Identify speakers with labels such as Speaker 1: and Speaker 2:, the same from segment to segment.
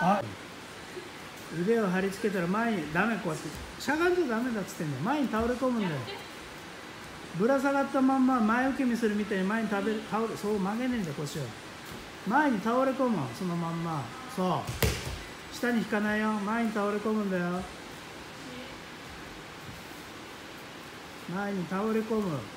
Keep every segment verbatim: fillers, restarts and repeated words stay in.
Speaker 1: あ、腕を貼り付けたら前にダメ、こうやってしゃがんじゃダメだっつってんだよ。前に倒れ込むんだよ。ぶら下がったまんま前受け身するみたいに前に食べる倒れ、そう曲げねえんだよ。腰を前に倒れ込む、そのまんま。そう下に引かないよ、前に倒れ込むんだよ。前に倒れ込む。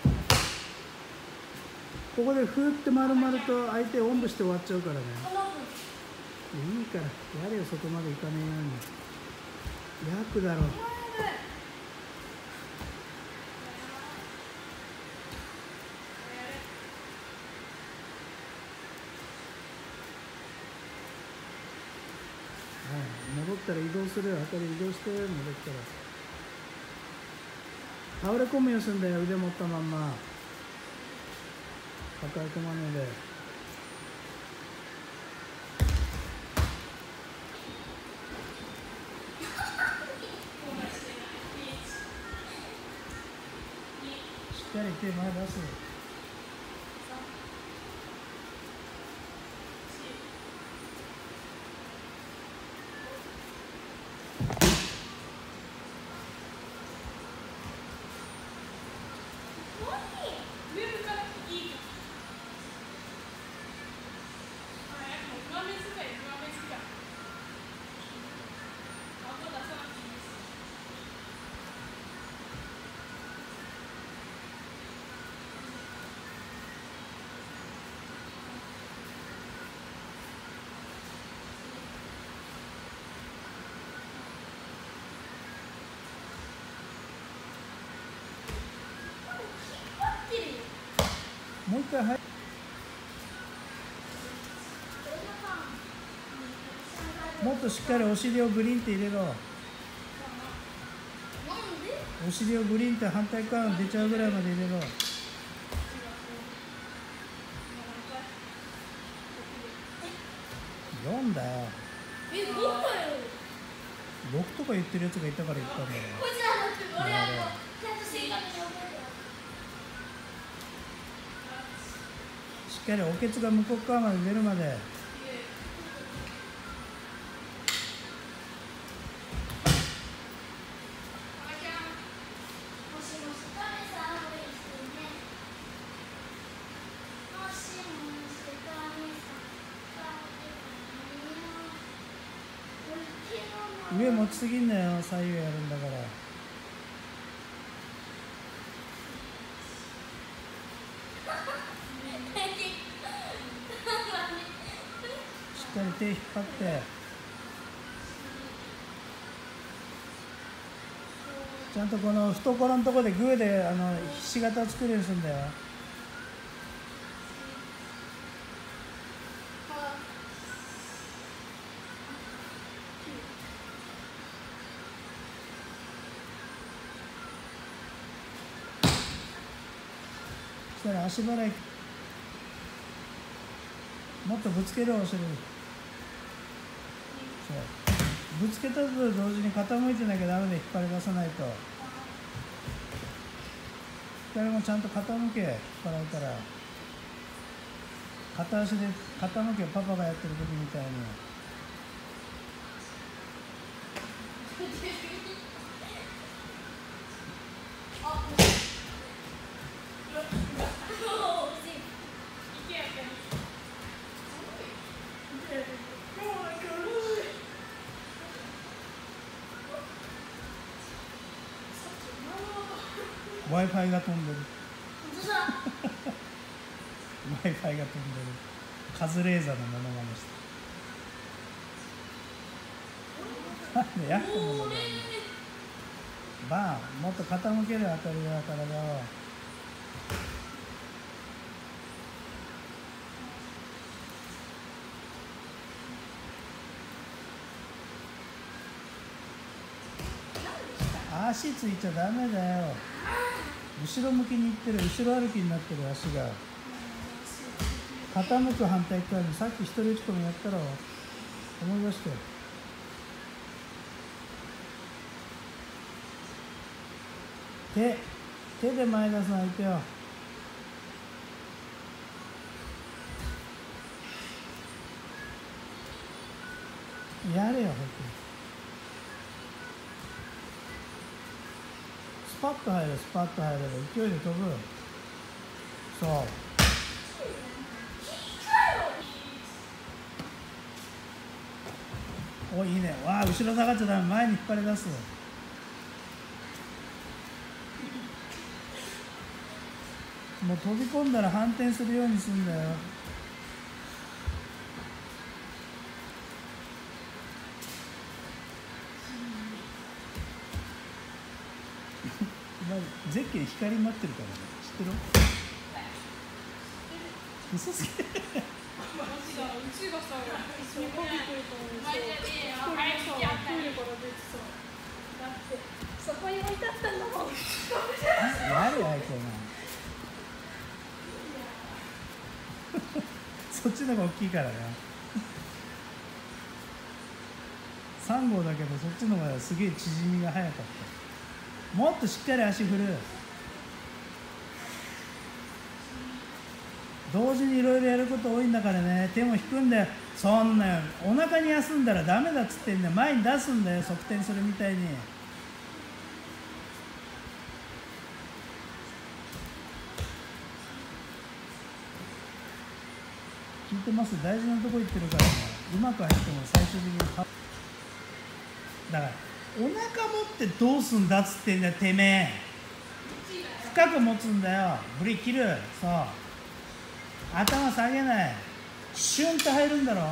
Speaker 1: ここでふーって丸々と相手をおんぶして終わっちゃうからね。いいからやれよ、そこまでいかねえように。役だろ。戻ったら移動するよ。あたり移動して戻ったら倒れ込むようにするんだよ。腕持ったまんま抱え込まねえで。しっかり手前出す。もう一回入っもっとしっかりお尻をグリンって入れろ。お尻をグリンって反対側出ちゃうぐらいまで入れろ。よんだよ。
Speaker 2: え、ごだよ。
Speaker 1: ろくとか言ってるやつがいたから言ったんだよ。
Speaker 2: こっちだって俺はちゃんと正確に覚えてる。
Speaker 1: しっかりおけつが向こう側まで出るまで。上持ちすぎんなよ、左右やるんだから。しっかり手引っ張って、ちゃんとこの懐のところでグーであのひし形を作るようにするんだよ。そしたら足払いもっとぶつけるお尻。そうぶつけたと同時に傾いてなきゃダメで、引っ張り出さないと。左もちゃんと傾け、引っ張られたら片足で傾け、パパがやってる時みたいに。Wi-Fi が飛んでる。Wi-Fi が飛んでる。カズレーザーのものまねして。なんでやっとものまね。バーン、もっと傾けるあたりは体を。足ついちゃダメだよ。後ろ向きにいってる、後ろ歩きになってる足が。傾く反対側にさっき一人打ち込みやったら思い出して。手、手で前出すの相手よ。 やれよ、スパッと入る、スパッと入れば勢いで飛ぶ。そう。お、いいね。わあ、後ろ下がっちゃダメ、前に引っ張り出す。もう飛び込んだら反転するようにするんだよ。ゼッケン光になってるからね、知ってる？嘘つけ。
Speaker 2: そこに置いてあったんだもん。
Speaker 1: やれあいつお前。そっちの方が大きいからな。さん号だけどそっちの方がすげえ縮みが早かった。もっとしっかり足振る。同時にいろいろやること多いんだからね。手も引くんだよ。そんなお腹に休んだらダメだっつってんだよ。前に出すんだよ、側転するみたいに。聞いてます？大事なとこ行ってるからね。うまく入っても最終的にだからお腹持ってどうすんだっつってんだよ、てめえ。深く持つんだよ。振り切る。そう、頭下げない。シュンと入るんだろ。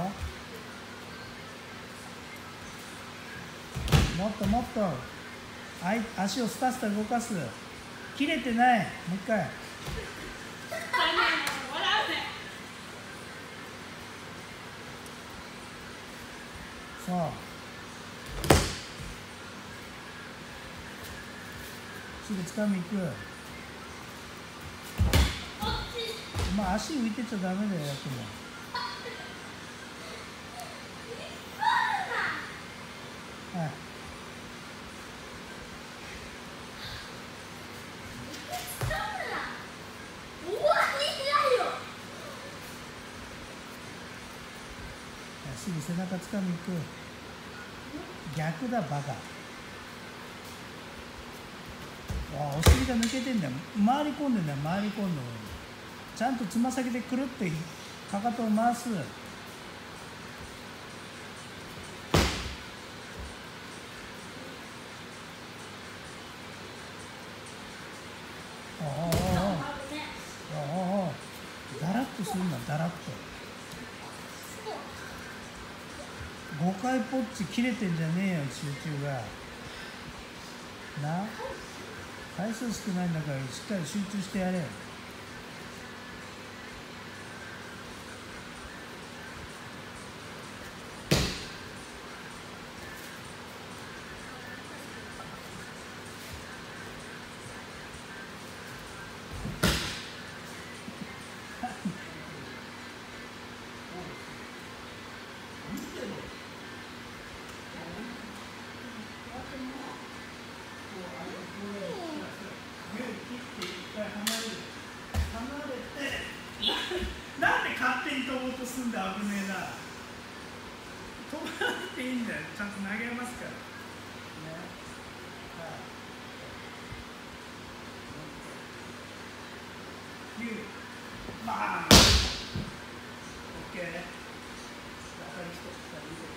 Speaker 1: もっともっとあい足をスタスタ動かす。切れてない。もう一回。そう、すぐ掴みに行く。まあ足浮いてちゃダメだよ、やっても。はい。すぐ背中掴みに行く。逆だ、バカ。わあ、お尻が抜けてんだよ。回り込んでんだよ、回り込んでる。ちゃんとつま先でくるってかかとを回す。おおおおおお、だらっとするんだ、だらっと。ごかいポッチ切れてんじゃねえよ、集中が。な、回数少ないんだからしっかり集中してやれ。なんで勝手に飛ぼうとすんだ、危ねえな。飛ばなくていいんだよ、ちゃんと投げますから。ね、はい。きゅう、バーン。オッケー。分かる人、ふたりで。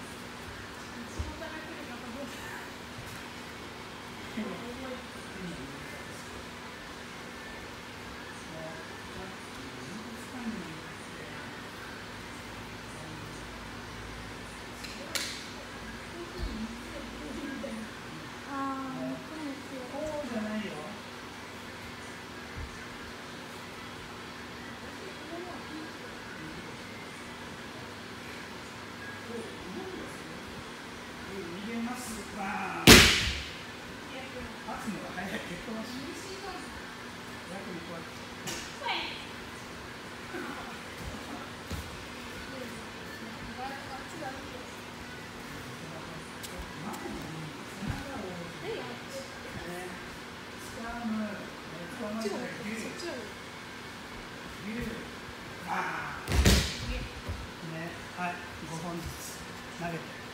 Speaker 1: 逃げます。バーン。立つのが早い。結婚はします。逆にこうやって。はい、ごほんずつ投げて。